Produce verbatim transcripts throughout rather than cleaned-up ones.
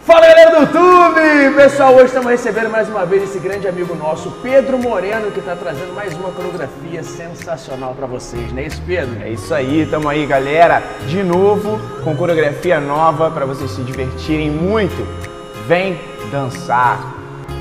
Fala galera do YouTube! Pessoal, hoje estamos recebendo mais uma vez esse grande amigo nosso, Pedro Moreno, que está trazendo mais uma coreografia sensacional para vocês, não é isso, Pedro? É isso aí, tamo aí galera, de novo com coreografia nova para vocês se divertirem muito. Vem dançar!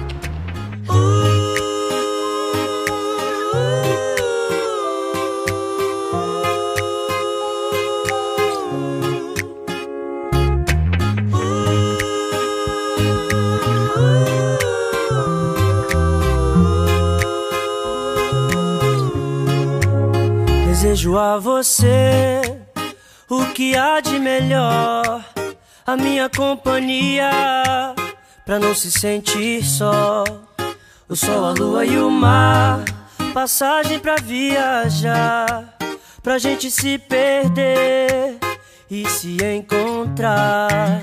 Desejo a você o que há de melhor, a minha companhia, pra não se sentir só. O sol, a lua e o mar, passagem pra viajar, pra gente se perder e se encontrar.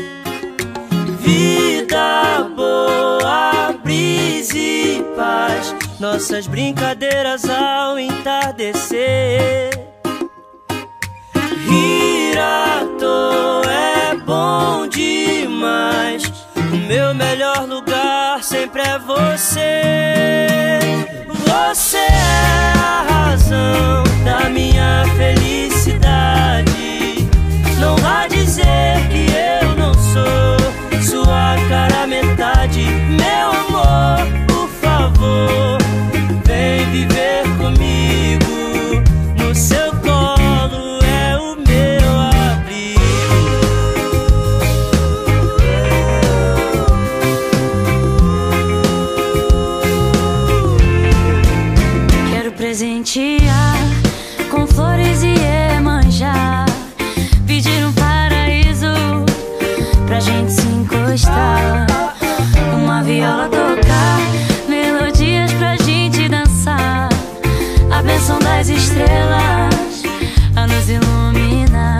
Vida boa, brisa e paz, nossas brincadeiras ao entardecer. Rir à toa é bom demais, o meu melhor lugar sempre é você. Você é a razão da minha felicidade. Não vá dizer que eu não sou sua cara metade. Meu amor, por favor, vem viver comigo. No seu colo é o meu abrigo. Quero presentear com flores e Iemanjá, pedir um paraíso pra gente se encostar, uma viola tocar, melodias pra gente dançar, a bênção das estrelas a nos iluminar.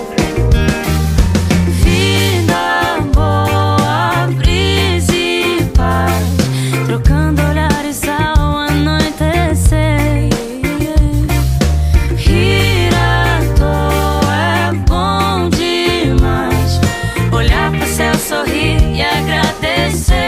Vida boa, brisa e paz, trocando olhares ao anoitecer. Rir à toa é bom demais, olhar pro céu, sorrir e agradecer.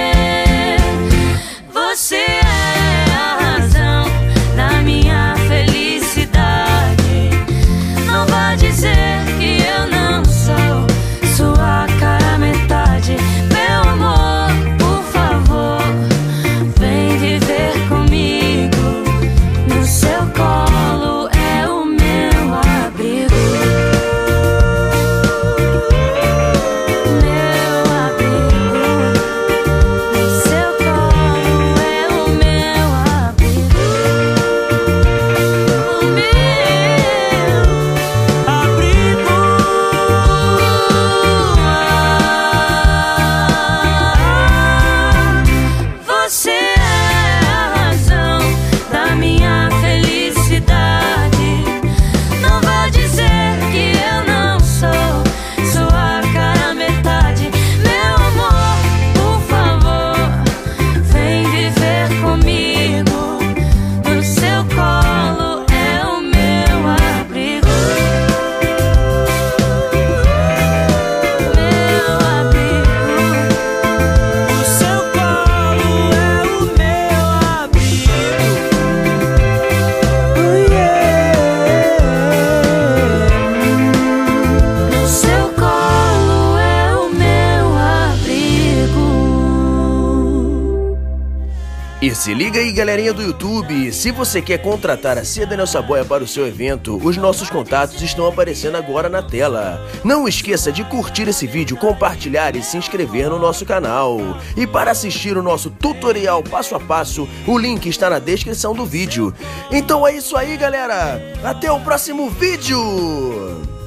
Você é a razão da minha felicidade. Não vá dizer que eu não sou sua cara metade. Meu amor, por favor, vem viver comigo. No seu colo é o meu abrigo. Meu abrigo. No seu colo é o meu abrigo. O meu abrigo. Você é a razão da minha felicidade. Não vá dizer que eu não sou sua cara metade. Meu amor, por favor, vem viver comigo. No seu colo é o meu abrigo. Meu abrigo. No seu colo é o meu abrigo. Oh, yeah. No seu colo é o meu abrigo. E se liga aí galerinha do YouTube, se você quer contratar a Seda Nossa Boia para o seu evento, os nossos contatos estão aparecendo agora na tela. Não esqueça de curtir esse vídeo, compartilhar e se inscrever no nosso canal. E para assistir o nosso tutorial passo a passo, o link está na descrição do vídeo. Então é isso aí galera, até o próximo vídeo!